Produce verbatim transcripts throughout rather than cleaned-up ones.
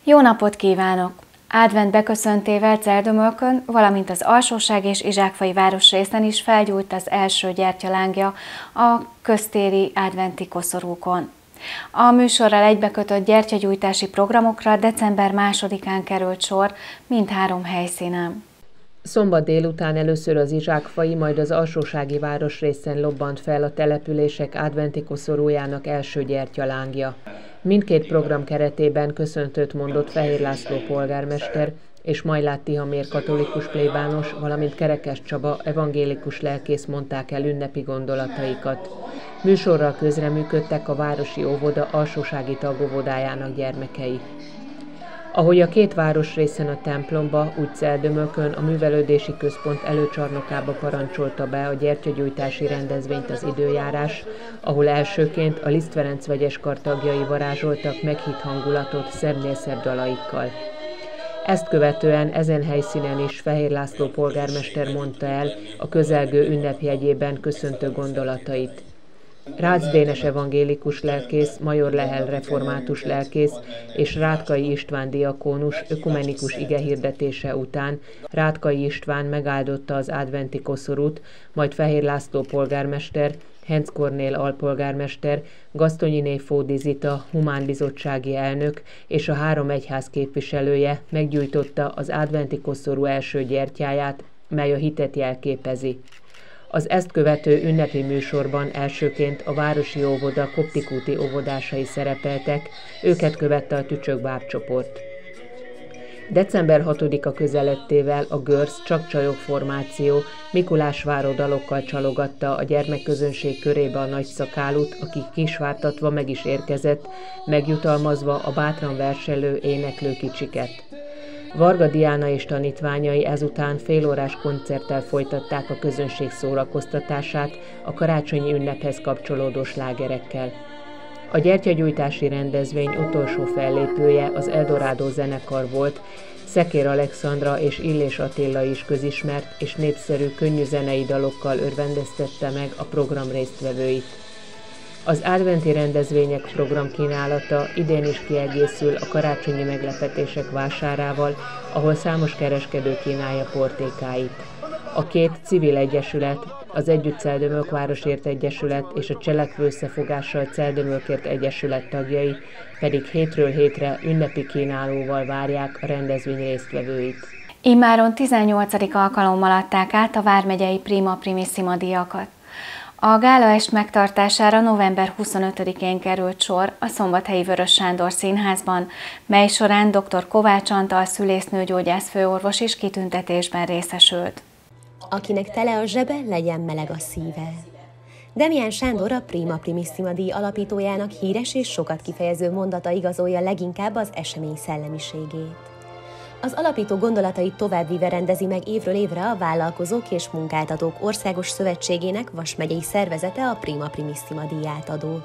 Jó napot kívánok! Advent beköszöntével Celldömölkön, valamint az Alsóság és Izsákfai városrészen is felgyújt az első gyertyalángja a köztéri adventi koszorúkon. A műsorral egybekötött gyertyagyújtási programokra december másodikán került sor mindhárom helyszínen. Szombat délután először az izsákfai, majd az alsósági városrészen lobbant fel a települések adventi koszorújának első gyertyalángja. Mindkét program keretében köszöntőt mondott Fehér László polgármester és Majlát Tihamér katolikus plébános, valamint Kerekes Csaba evangélikus lelkész mondták el ünnepi gondolataikat. Műsorral közreműködtek a városi óvoda alsósági tagóvodájának gyermekei. Ahogy a két városrészen a templomba, úgy Celldömölkön a művelődési központ előcsarnokába parancsolta be a gyertyagyújtási rendezvényt az időjárás, ahol elsőként a Liszt Ferenc vegyeskar tagjai varázsoltak meghitt hangulatot szebbnél szebb dalaikkal. Ezt követően ezen helyszínen is Fehér László polgármester mondta el a közelgő ünnepjegyében köszöntő gondolatait. Rácz Dénes evangélikus lelkész, Major Lehel református lelkész és Rátkai István diakónus ökumenikus igehirdetése után Rátkai István megáldotta az adventi koszorút, majd Fehér László polgármester, Henc Kornél alpolgármester, Gasztonyiné Fódi Zita humánbizottsági elnök és a három egyház képviselője meggyújtotta az adventi koszorú első gyertyáját, mely a hitet jelképezi. Az ezt követő ünnepi műsorban elsőként a városi óvoda koptikúti óvodásai szerepeltek, őket követte a Tücsök csoport. december hatodika közelettével a Görsz Csak Csajok formáció Mikulás váró dalokkal csalogatta a gyermekközönség körébe a nagy szakálut, aki kisvártatva meg is érkezett, megjutalmazva a bátran verselő, éneklő kicsiket. Varga Diana és tanítványai ezután félórás koncerttel folytatták a közönség szórakoztatását a karácsonyi ünnephez kapcsolódó slágerekkel. A gyertyagyújtási rendezvény utolsó fellépője az Eldorado zenekar volt, Szekér Alexandra és Illés Attila is közismert és népszerű könnyű zenei dalokkal örvendeztette meg a program résztvevőit. Az adventi rendezvények programkínálata idén is kiegészül a karácsonyi meglepetések vásárával, ahol számos kereskedő kínálja portékáit. A két civil egyesület, az Együtt Celldömölk Városért Egyesület és a Cselekvő Összefogással Celldömölkért Egyesület tagjai pedig hétről hétre ünnepi kínálóval várják a rendezvény résztvevőit. Immáron tizennyolcadik alkalommal adták át a vármegyei Prima Primissima díjakat. A gálaest megtartására november huszonötödikén került sor a Szombathelyi Vörös Sándor Színházban, mely során dr. Kovács Antal szülésznőgyógyász főorvos is kitüntetésben részesült. Akinek tele a zsebe, legyen meleg a szíve. Demián Sándor, a Prima Primissima díj alapítójának híres és sokat kifejező mondata igazolja leginkább az esemény szellemiségét. Az alapító gondolatait továbbvíve rendezi meg évről évre a Vállalkozók és Munkáltatók Országos Szövetségének vasmegyei szervezete a Prima Primissima díját adót.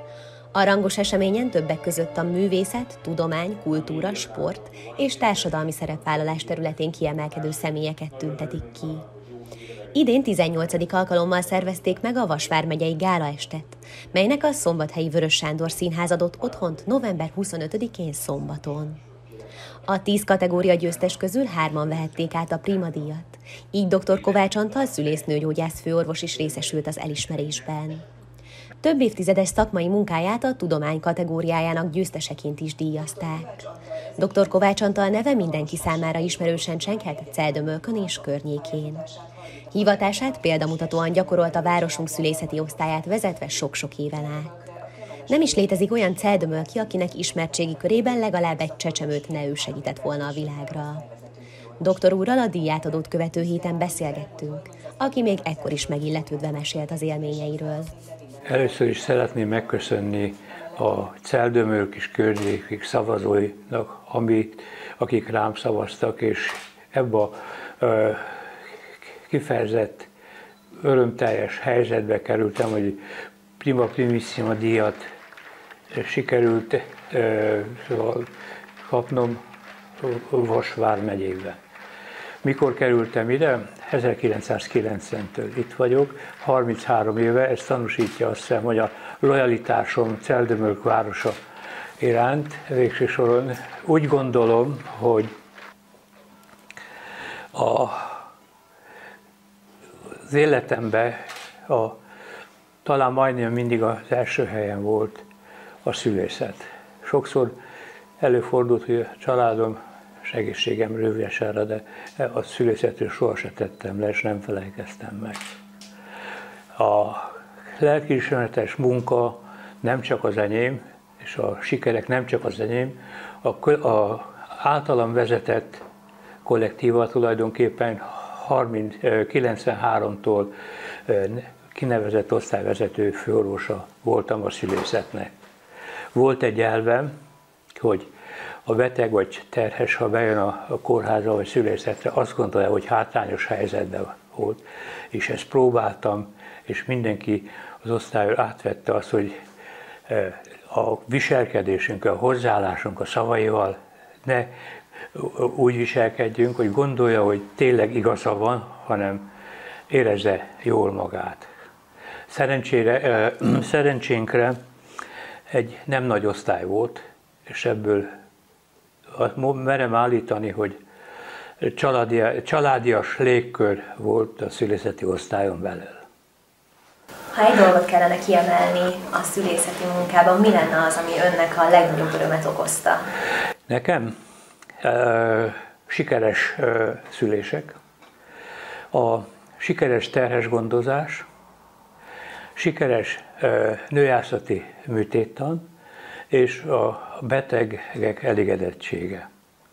A rangos eseményen többek között a művészet, tudomány, kultúra, sport és társadalmi szerepvállalás területén kiemelkedő személyeket tüntetik ki. Idén tizennyolcadik alkalommal szervezték meg a Vas vármegyei gálaestet, melynek a Szombathelyi Vörös Sándor Színház adott otthont november huszonötödikén szombaton. A tíz kategória győztes közül hárman vehették át a Prima díjat, így dr. Kovács Antal szülésznőgyógyász főorvos is részesült az elismerésben. Több évtizedes szakmai munkáját a tudomány kategóriájának győzteseként is díjazták. dr. Kovács Antal neve mindenki számára ismerősen csenghet Celldömölkön és környékén. Hivatását példamutatóan gyakorolt a városunk szülészeti osztályát vezetve sok-sok éven át. Nem is létezik olyan celldömölki, akinek ismertségi körében legalább egy csecsemőt ne ő segített volna a világra. Doktor úrral a díjátadót követő héten beszélgettünk, aki még ekkor is megilletődve mesélt az élményeiről. Először is szeretném megköszönni a Celldömölk és környékik szavazóinak, amit, akik rám szavaztak, és ebbe a ö, kifejezett örömteljes helyzetbe kerültem, hogy Prima Primissima díjat sikerült ö, kapnom Vas vármegyébe. Mikor kerültem ide? ezerkilencszázkilencventől itt vagyok, harminchárom éve, ez tanúsítja azt hiszem, hogy a lojalitásom Celldömölk városa iránt végső soron úgy gondolom, hogy a, az életemben a, talán majdnem mindig az első helyen volt a szülészet. Sokszor előfordult, hogy a családom és egészségem rövidesára, de a szülészetről sohasem tettem le, és nem felejkeztem meg. A lelkiismeretes munka nem csak az enyém, és a sikerek nem csak az enyém, a, a általam vezetett kollektíva tulajdonképpen kilencvenháromtól kinevezett osztályvezető főorvosa voltam a szülészetnek. Volt egy elvem, hogy a beteg vagy terhes, ha bejön a kórházba vagy szülészetre, azt gondolja, hogy hátrányos helyzetben volt. És ezt próbáltam, és mindenki az osztályon átvette azt, hogy a viselkedésünk, a hozzáállásunk a szavaival ne úgy viselkedjünk, hogy gondolja, hogy tényleg igaza van, hanem érezze jól magát. Szerencsére, szerencsénkre egy nem nagy osztály volt, és ebből merem állítani, hogy családia, családias légkör volt a szülészeti osztályon belül. Ha egy dolgot kellene kiemelni a szülészeti munkában, mi lenne az, ami önnek a legnagyobb örömet okozta? Nekem? E, sikeres e, szülések, a sikeres terhes gondozás, sikeres e, nőgyászati műtéttan, és a betegek elégedettsége,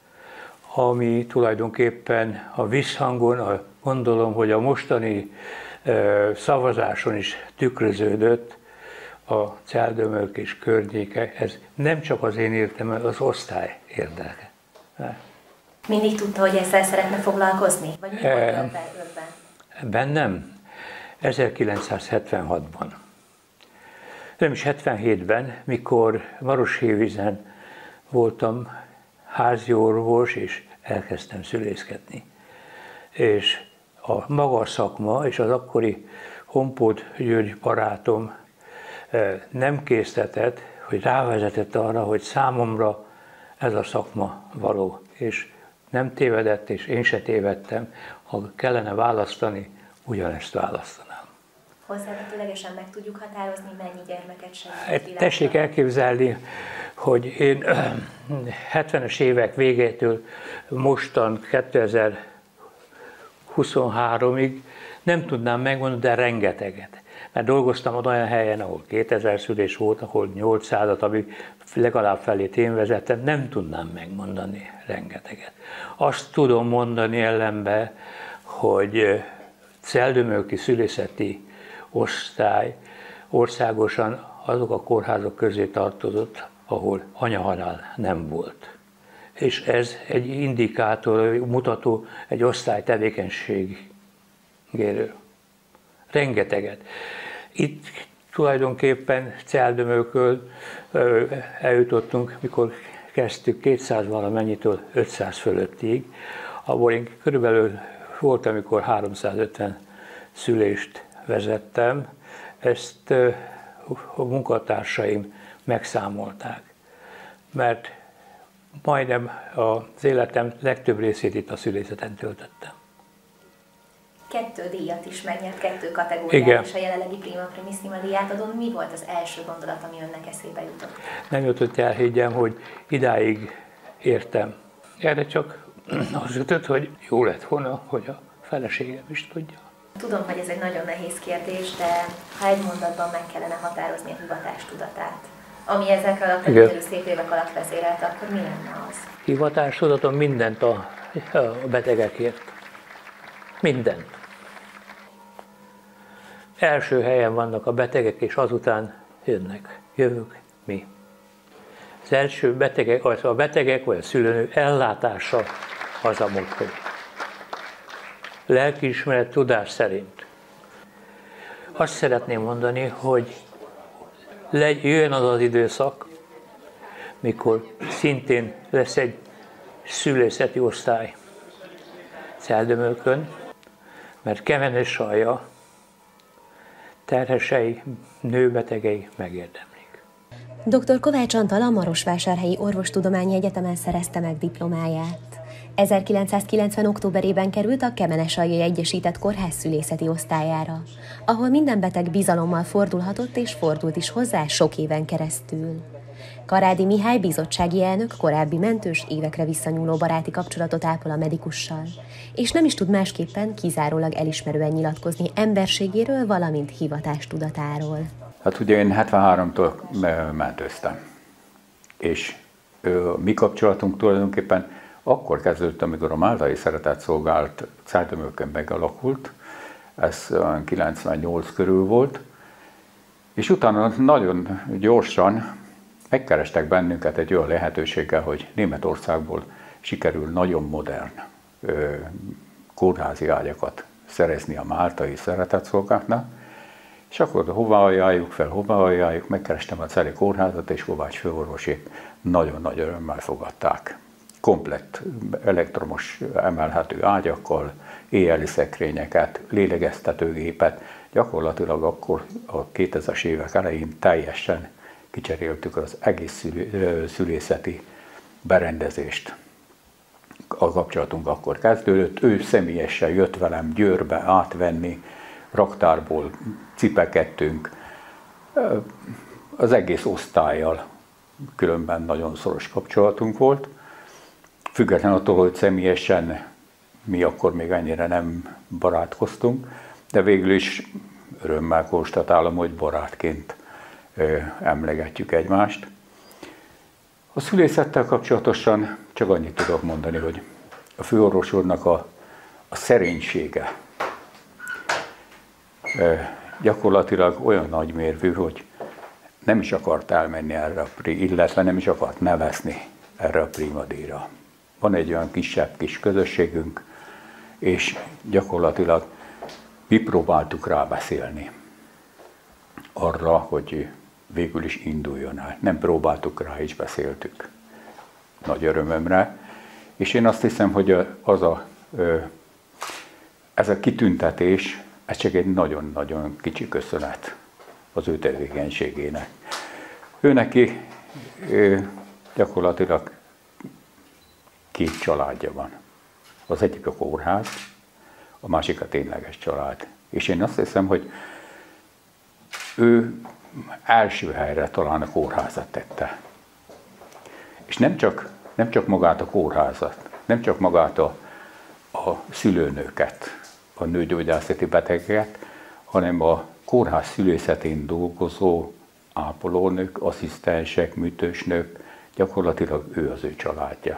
ami tulajdonképpen a visszhangon, a, gondolom, hogy a mostani e, szavazáson is tükröződött a Celdömölk és környéke. Ez nem csak az én értem, az osztály érdeke. Mindig tudta, hogy ezzel szeretne foglalkozni? Vagy mi volt ebben? Bennem? ezerkilencszázhetvenhatban. Nem is hetvenhétben, mikor Maroshévízen voltam házi orvos, és elkezdtem szülészkedni. És a maga szakma és az akkori Honpót György barátom nem késztetett, hogy rávezetett arra, hogy számomra ez a szakma való. És nem tévedett, és én se tévedtem. Ha kellene választani, ugyanezt választanám. Hozzávetőlegesen meg tudjuk határozni, mennyi gyermeket segít? Tessék elképzelni, hogy én hetvenes évek végétől mostan kétezer-huszonháromig nem tudnám megmondani, de rengeteget. Mert dolgoztam olyan helyen, ahol kétezer szülés volt, ahol nyolcszázat, ami legalább felét én vezettem, nem tudnám megmondani rengeteget. Azt tudom mondani ellenben, hogy celdömölki szülészeti osztály országosan azok a kórházak közé tartozott, ahol anyahalál nem volt. És ez egy indikátor, mutató egy osztály tevékenységéről. Rengeteget. Itt tulajdonképpen Celdömölkön eljutottunk, mikor kezdtük kétszáz valamennyitől ötszáz fölöttig, abból én körülbelül volt, amikor háromszázötven szülést vezettem, ezt a munkatársaim megszámolták, mert majdnem az életem legtöbb részét itt a szülészeten töltöttem. Kettő díjat is megnyert, kettő kategóriát, és a jelenlegi Prima Primissima díját adón. Mi volt az első gondolat, ami önnek eszébe jutott? Nem jutott elhiggyem, hogy idáig értem. Erre csak az jutott, hogy jó lett volna, hogy a feleségem is tudja. Tudom, hogy ez egy nagyon nehéz kérdés, de ha egy mondatban meg kellene határozni a hivatástudatát, ami ezek alatt a gyönyörű szép évek alatt vezérelte, akkor mi lenne az? Hivatástudatom mindent a, a betegekért. Mindent. Első helyen vannak a betegek, és azután jönnek. Jövök mi. Az első betegek, az a betegek vagy a szülőnő ellátása az a motto. Lelkiismeret tudás szerint. Azt szeretném mondani, hogy jöjjön az az időszak, mikor szintén lesz egy szülészeti osztály Celdömölkön, mert Kemenes alja terhesei, nőbetegei megérdemlik. doktor Kovács Antal a Marosvásárhelyi Orvostudományi Egyetemen szerezte meg diplomáját. ezerkilencszázkilencven. októberében került a Kemenesalgyai Egyesített Kórház szülészeti osztályára, ahol minden beteg bizalommal fordulhatott és fordult is hozzá sok éven keresztül. Karádi Mihály bizottsági elnök, korábbi mentős, évekre visszanyúló baráti kapcsolatot ápol a medikussal, és nem is tud másképpen kizárólag elismerően nyilatkozni emberségéről, valamint hivatástudatáról. Hát ugye én hetvenháromtól mentőztem, és ö, mi kapcsolatunk tulajdonképpen akkor kezdődött, amikor a Máltai Szeretetszolgálat Cárdömölkön megalakult, ez kilencvennyolc körül volt, és utána nagyon gyorsan megkerestek bennünket egy olyan lehetőséggel, hogy Németországból sikerül nagyon modern ö, kórházi ágyakat szerezni a Máltai Szeretetszolgálatnak, és akkor hova ajánljuk fel, hova ajánljuk, megkerestem a Celi kórházat, és Kovács főorvosét nagyon nagy örömmel fogadták. Komplett elektromos emelhető ágyakkal, éjjeli szekrényeket, lélegeztetőgépet, gyakorlatilag akkor a kétezres évek elején teljesen kicseréltük az egész szülészeti berendezést. A kapcsolatunk akkor kezdődött, ő személyesen jött velem Győrbe átvenni, raktárból cipekedtünk, az egész osztállyal különben nagyon szoros kapcsolatunk volt. Függetlenül attól, hogy személyesen mi akkor még ennyire nem barátkoztunk, de végül is örömmel konstatálom, hogy barátként emlegetjük egymást. A szülészettel kapcsolatosan csak annyit tudok mondani, hogy a főorvos úrnak a, a szerénysége gyakorlatilag olyan nagymérvű, hogy nem is akart elmenni erre, a, illetve nem is akart nevezni erre a primadíjra. Van egy olyan kisebb kis közösségünk, és gyakorlatilag mi próbáltuk rábeszélni arra, hogy végül is induljon el. Nem próbáltuk rá, is beszéltük. Nagy örömömre. És én azt hiszem, hogy az a, ez a kitüntetés, ez csak egy nagyon-nagyon kicsi köszönet az ő tevékenységének. Ő neki gyakorlatilag két családja van. Az egyik a kórház, a másik a tényleges család. És én azt hiszem, hogy ő első helyre talán a kórházat tette. És nem csak, nem csak magát a kórházat, nem csak magát a, a szülőnőket, a nőgyógyászati betegeket, hanem a kórház szülészetén dolgozó ápolónők, asszisztensek, műtősnők, gyakorlatilag ő az ő családja.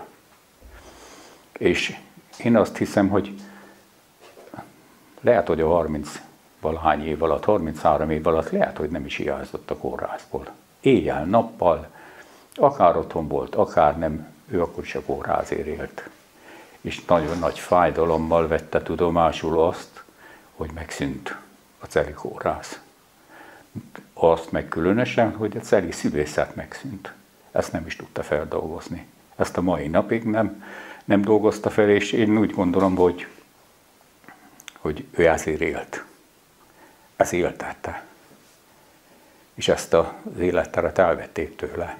És én azt hiszem, hogy lehet, hogy a harminc-valahány év alatt, harminchárom év alatt lehet, hogy nem is hiányzott a kórházból. Éjjel, nappal, akár otthon volt, akár nem, ő akkor is a kórházért élt. És nagyon nagy fájdalommal vette tudomásul azt, hogy megszűnt a Celi kórház. Azt meg különösen, hogy a celi szülészet megszűnt. Ezt nem is tudta feldolgozni. Ezt a mai napig nem, nem dolgozta fel, és én úgy gondolom, hogy, hogy ő ezért élt. Ez éltette. És ezt az életteret elvették tőle.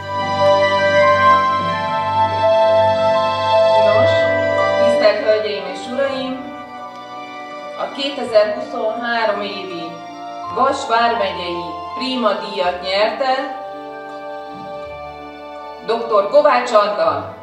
Nos, tisztelt Hölgyeim és Uraim! A kétezer-huszonhárom évi Vas vármegyei Prima díjat nyerte doktor Kovács Antal.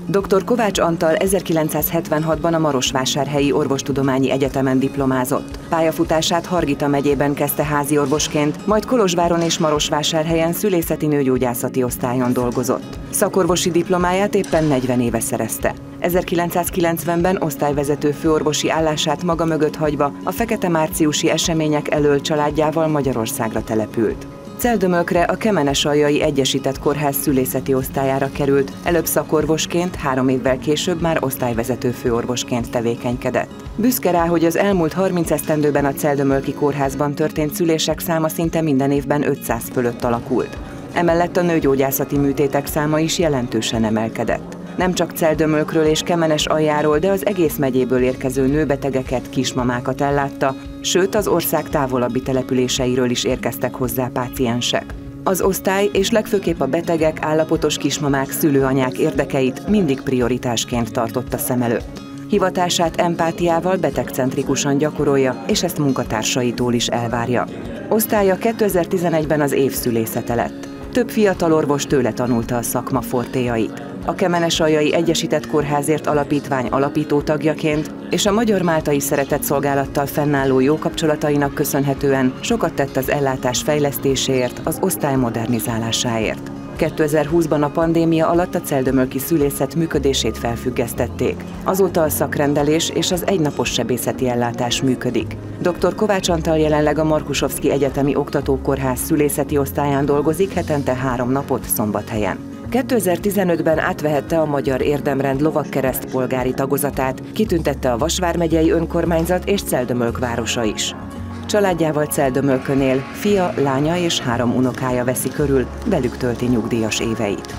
doktor Kovács Antal ezerkilencszázhetvenhatban a Marosvásárhelyi Orvostudományi Egyetemen diplomázott. Pályafutását Hargita megyében kezdte háziorvosként, majd Kolozsváron és Marosvásárhelyen szülészeti nőgyógyászati osztályon dolgozott. Szakorvosi diplomáját éppen negyven éve szerezte. ezerkilencszázkilencvenben osztályvezető főorvosi állását maga mögött hagyva a fekete-márciusi események elöl családjával Magyarországra települt. Celdömölkre a Kemenesaljai Egyesített Kórház szülészeti osztályára került, előbb szakorvosként, három évvel később már osztályvezető főorvosként tevékenykedett. Büszke rá, hogy az elmúlt harminc esztendőben a Celdömölki kórházban történt szülések száma szinte minden évben ötszáz fölött alakult. Emellett a nőgyógyászati műtétek száma is jelentősen emelkedett. Nem csak Celdömölkről és Kemenesaljáról, de az egész megyéből érkező nőbetegeket, kismamákat ellátta, sőt az ország távolabbi településeiről is érkeztek hozzá páciensek. Az osztály és legfőképp a betegek, állapotos kismamák, szülőanyák érdekeit mindig prioritásként tartotta szem előtt. Hivatását empátiával, betegcentrikusan gyakorolja, és ezt munkatársaitól is elvárja. Osztálya kétezer-tizenegyben az év szülészete lett. Több fiatal orvos tőle tanulta a szakma fortéjait. A Kemenesaljai Egyesített Kórházért Alapítvány alapító tagjaként és a Magyar-Máltai Szeretetszolgálattal fennálló jó kapcsolatainak köszönhetően sokat tett az ellátás fejlesztéséért, az osztály modernizálásáért. kétezer-húszban a pandémia alatt a celdömölki szülészet működését felfüggesztették. Azóta a szakrendelés és az egynapos sebészeti ellátás működik. doktor Kovács Antal jelenleg a Markusovszki Egyetemi Oktatókórház szülészeti osztályán dolgozik hetente három napot Szombathelyen. kétezer-tizenötben átvehette a Magyar Érdemrend Lovagkereszt polgári tagozatát, kitüntette a Vas vármegyei önkormányzat és Celdömölk városa is. Családjával Celdömölkön él, fia, lánya és három unokája veszi körül, velük tölti nyugdíjas éveit.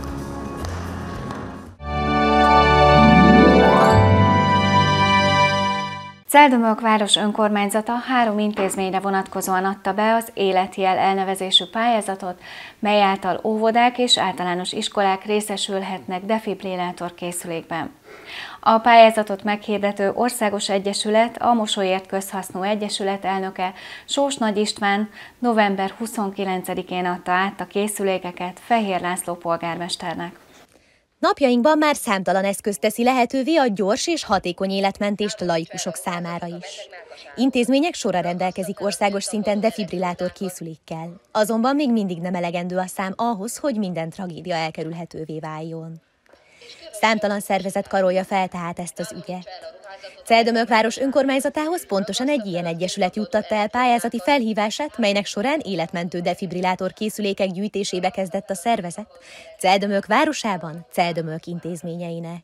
Celdömölk város önkormányzata három intézményre vonatkozóan adta be az Életjel elnevezésű pályázatot, mely által óvodák és általános iskolák részesülhetnek defibrillátor készülékben. A pályázatot meghirdető országos egyesület, a Mosolyért Közhasznú Egyesület elnöke, Sós Nagy István november huszonkilencedikén adta át a készülékeket Fehér László polgármesternek. Napjainkban már számtalan eszköz teszi lehetővé a gyors és hatékony életmentést laikusok számára is. Intézmények sora rendelkezik országos szinten defibrillátor készülékkel, azonban még mindig nem elegendő a szám ahhoz, hogy minden tragédia elkerülhetővé váljon. Számtalan szervezet karolja fel tehát ezt az ügyet. Celdömölk város önkormányzatához pontosan egy ilyen egyesület juttatta el pályázati felhívását, melynek során életmentő defibrillátor készülékek gyűjtésébe kezdett a szervezet, Celdömölk városában, Celdömölk intézményeinek.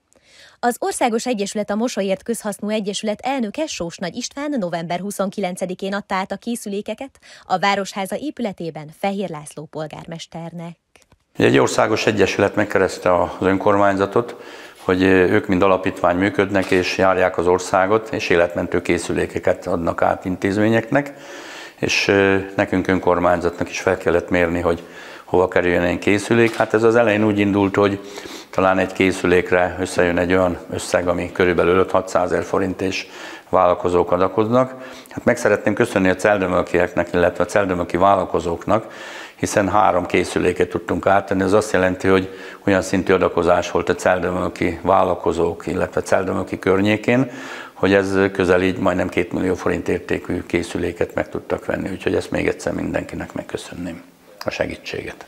Az Országos Egyesület, a Mosolyért Közhasznú Egyesület elnöke, Sós Nagy István november huszonkilencedikén adta át a készülékeket a Városháza épületében Fehér László polgármesternek. Egy országos egyesület megkereste az önkormányzatot, hogy ők mind alapítvány működnek és járják az országot, és életmentő készülékeket adnak át intézményeknek, és nekünk önkormányzatnak is fel kellett mérni, hogy hova kerüljön egy készülék. Hát ez az elején úgy indult, hogy talán egy készülékre összejön egy olyan összeg, ami körülbelül öt-hatszázezer forint, és vállalkozók adakoznak. Hát meg szeretném köszönni a celdömölkieknek, illetve a celdömölki vállalkozóknak, hiszen három készüléket tudtunk áttenni. Ez azt jelenti, hogy olyan szintű adakozás volt a celdömölki vállalkozók, illetve celdömölki környékén, hogy ez közel így majdnem két millió forint értékű készüléket meg tudtak venni. Úgyhogy ezt még egyszer mindenkinek megköszönném a segítséget.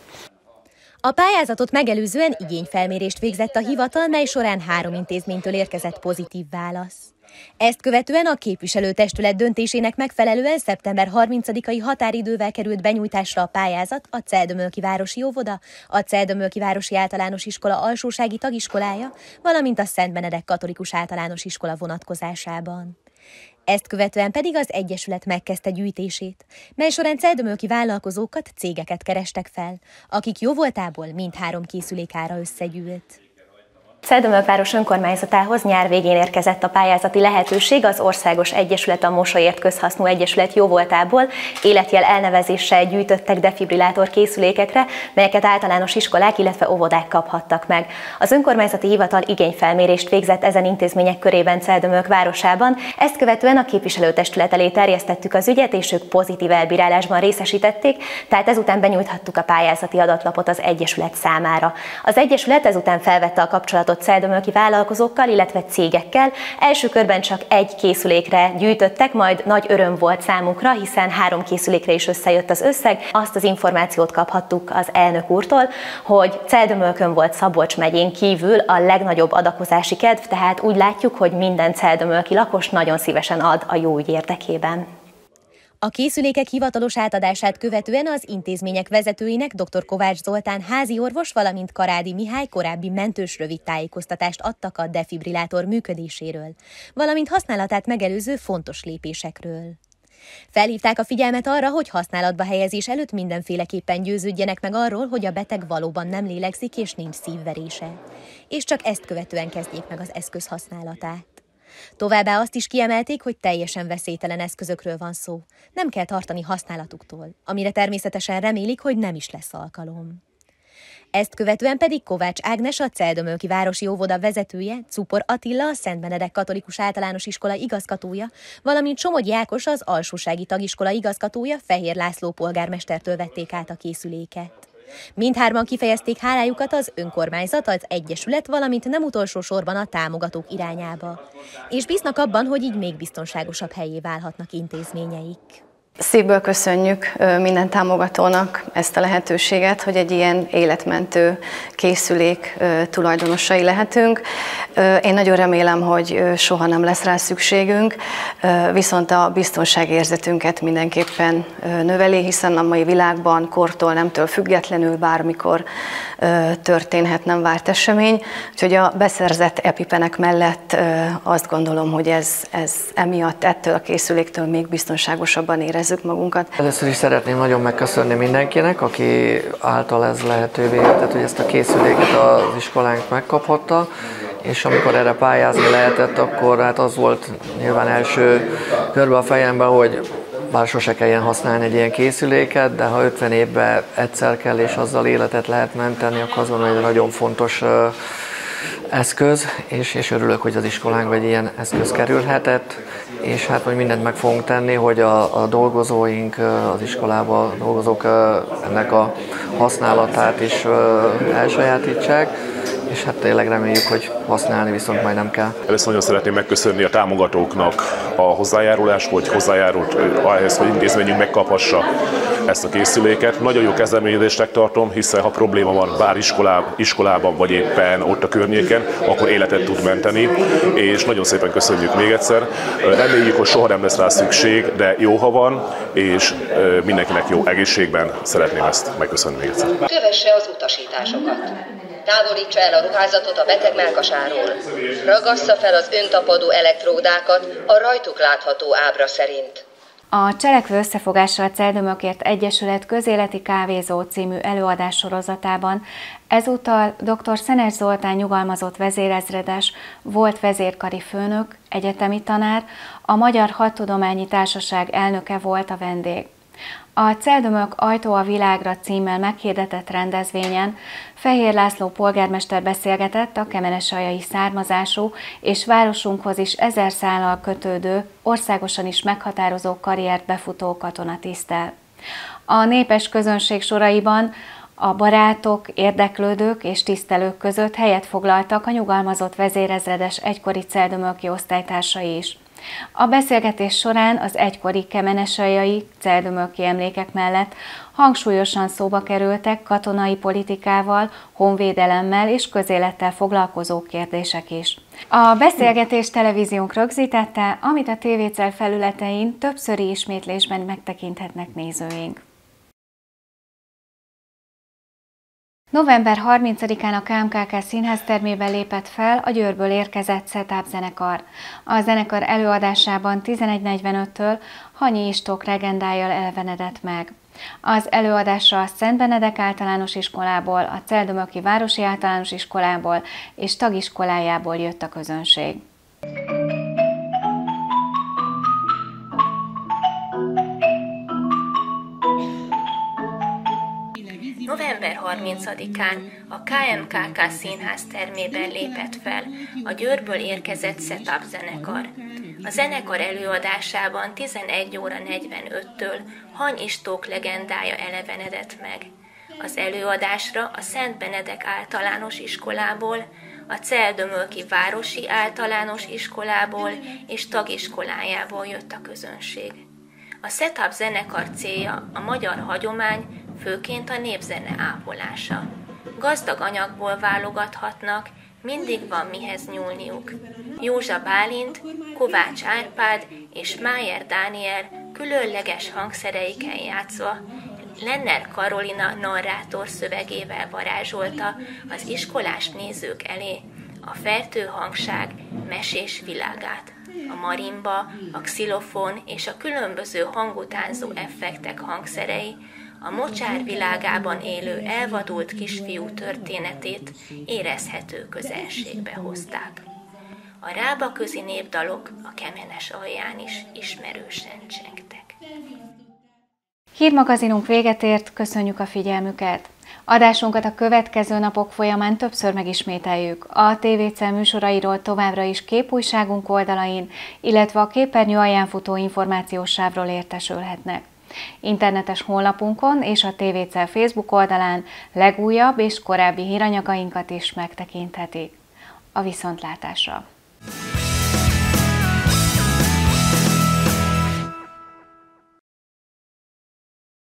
A pályázatot megelőzően igényfelmérést végzett a hivatal, mely során három intézménytől érkezett pozitív válasz. Ezt követően a képviselőtestület döntésének megfelelően szeptember harmincadikai határidővel került benyújtásra a pályázat a Celdömölki Városi Óvoda, a Celdömölki Városi Általános Iskola alsósági tagiskolája, valamint a Szent Benedek Katolikus Általános Iskola vonatkozásában. Ezt követően pedig az Egyesület megkezdte gyűjtését, mely során celdömölki vállalkozókat, cégeket kerestek fel, akik jóvoltából mindhárom készülék ára összegyűlt. Celdömölk város önkormányzatához nyár végén érkezett a pályázati lehetőség az Országos Egyesület, a Mosolyért Közhasznú Egyesület jóvoltából életjel elnevezéssel gyűjtöttek defibrillátor készülékekre, melyeket általános iskolák, illetve óvodák kaphattak meg. Az önkormányzati hivatal igényfelmérést végzett ezen intézmények körében Celdömölk városában, ezt követően a képviselőtestület elé terjesztettük az ügyet, és ők pozitív elbírálásban részesítették, tehát ezután benyújthattuk a pályázati adatlapot az Egyesület számára. Az Egyesület ezután felvette a kapcsolatot kapcsolódott celldömölki vállalkozókkal, illetve cégekkel. Első körben csak egy készülékre gyűjtöttek, majd nagy öröm volt számukra, hiszen három készülékre is összejött az összeg. Azt az információt kaphattuk az elnök úrtól, hogy Celldömölkön volt Szabolcs megyén kívül a legnagyobb adakozási kedv, tehát úgy látjuk, hogy minden celldömölki lakos nagyon szívesen ad a jó ügy érdekében. A készülékek hivatalos átadását követően az intézmények vezetőinek dr. Kovács Zoltán háziorvos, valamint Karádi Mihály korábbi mentős rövid tájékoztatást adtak a defibrillátor működéséről, valamint használatát megelőző fontos lépésekről. Felhívták a figyelmet arra, hogy használatba helyezés előtt mindenféleképpen győződjenek meg arról, hogy a beteg valóban nem lélegzik és nincs szívverése, és csak ezt követően kezdjék meg az eszköz használatát. Továbbá azt is kiemelték, hogy teljesen veszélytelen eszközökről van szó. Nem kell tartani használatuktól, amire természetesen remélik, hogy nem is lesz alkalom. Ezt követően pedig Kovács Ágnes, a Celldömölki Városi Óvoda vezetője, Cupor Attila, a Szent Benedek Katolikus Általános Iskola igazgatója, valamint Somogy Ákos, az Alsósági Tagiskola igazgatója, Fehér László polgármestertől vették át a készüléket. Mindhárman kifejezték hálájukat az önkormányzat, az egyesület, valamint nem utolsó sorban a támogatók irányába. És bíznak abban, hogy így még biztonságosabb helyé válhatnak intézményeik. Szívből köszönjük minden támogatónak ezt a lehetőséget, hogy egy ilyen életmentő készülék tulajdonosai lehetünk. Én nagyon remélem, hogy soha nem lesz rá szükségünk, viszont a biztonságérzetünket mindenképpen növeli, hiszen a mai világban kortól, nemtől függetlenül bármikor történhet nem várt esemény. Úgyhogy a beszerzett epipenek mellett azt gondolom, hogy ez, ez emiatt ettől a készüléktől még biztonságosabban érezzük magunkat. Először is szeretném nagyon megköszönni mindenkinek, aki által ez lehetővé tett, hogy ezt a készüléket az iskolánk megkaphatta, és amikor erre pályázni lehetett, akkor hát az volt nyilván első körben a fejemben, hogy bár sose kelljen használni egy ilyen készüléket, de ha ötven évben egyszer kell és azzal életet lehet menteni, akkor az van, hogy egy nagyon fontos eszköz, és, és örülök, hogy az iskolánkba egy ilyen eszköz kerülhetett, és hát majd mindent meg fogunk tenni, hogy a, a dolgozóink, az iskolában dolgozók ennek a használatát is elsajátítsák, és hát tényleg reméljük, hogy használni viszont majd nem kell. Először nagyon szeretném megköszönni a támogatóknak a hozzájárulást, hogy hozzájárult ahhez, hogy intézményünk megkaphassa ezt a készüléket. Nagyon jó kezdeményezésnek tartom, hiszen ha probléma van bár iskolá, iskolában, vagy éppen ott a környéken, akkor életet tud menteni, és nagyon szépen köszönjük még egyszer. Reméljük, hogy soha nem lesz rá szükség, de jó, ha van, és mindenkinek jó egészségben szeretném ezt megköszönni még egyszer. Kövesse az utasításokat. Távolítsa el a ruházatot a beteg mellkasáról. Ragassza fel az öntapadó elektródákat a rajtuk látható ábra szerint. A Cselekvő Összefogással Celldömölkért Egyesület Közéleti Kávézó című előadássorozatában ezúttal dr. Szenes Zoltán nyugalmazott vezérezredes, volt vezérkari főnök, egyetemi tanár, a Magyar Hadtudományi Társaság elnöke volt a vendég. A Celldömölk Ajtó a világra címmel meghirdetett rendezvényen Fehér László polgármester beszélgetett a kemenesaljai származású és városunkhoz is ezer szállal kötődő, országosan is meghatározó karriert befutó katonatiszttel. A népes közönség soraiban a barátok, érdeklődők és tisztelők között helyet foglaltak a nyugalmazott vezérezredes egykori celldömölki osztálytársai is. A beszélgetés során az egykori kemenesaljai celldömölki emlékek mellett hangsúlyosan szóba kerültek katonai politikával, honvédelemmel és közélettel foglalkozó kérdések is. A beszélgetés televíziónk rögzítette, amit a té vé Cel felületein többszöri ismétlésben megtekinthetnek nézőink. november harmincadikán a ká em ká ká Színház termében lépett fel a Győrből érkezett Setup zenekar. A zenekar előadásában tizenegy negyvenöttől Hanyi Istók legendája elevenedett meg. Az előadásra a Szent Benedek Általános Iskolából, a Celldömölki Városi Általános Iskolából és tagiskolájából jött a közönség. november harmincadikán a ká em ká ká Színház termében lépett fel a Győrből érkezett Setup zenekar. A zenekar előadásában tizenegy óra negyvenöttől Hany Istók legendája elevenedett meg. Az előadásra a Szent Benedek Általános Iskolából, a Celldömölki Városi Általános Iskolából és tagiskolájából jött a közönség. A Setup zenekar célja a magyar hagyomány, főként a népzene ápolása. Gazdag anyagból válogathatnak, mindig van mihez nyúlniuk. Józsa Bálint, Kovács Árpád és Májer Dániel különleges hangszereiken játszva, Lenner Karolina narrátor szövegével varázsolta az iskolás nézők elé a fertőhangság mesés világát. A marimba, a xilofon és a különböző hangutánzó effektek hangszerei a mocsár világában élő elvadult kisfiú történetét érezhető közelségbe hozták. A rábaközi népdalok a Kemenes alján is ismerősen csengtek. Hírmagazinunk véget ért, köszönjük a figyelmüket! Adásunkat a következő napok folyamán többször megismételjük. A té vé cé műsorairól továbbra is képújságunk oldalain, illetve a képernyő alján futó információs sávról értesülhetnek. Internetes honlapunkon és a té vé cé Facebook oldalán legújabb és korábbi híranyagainkat is megtekinthetik. A viszontlátásra!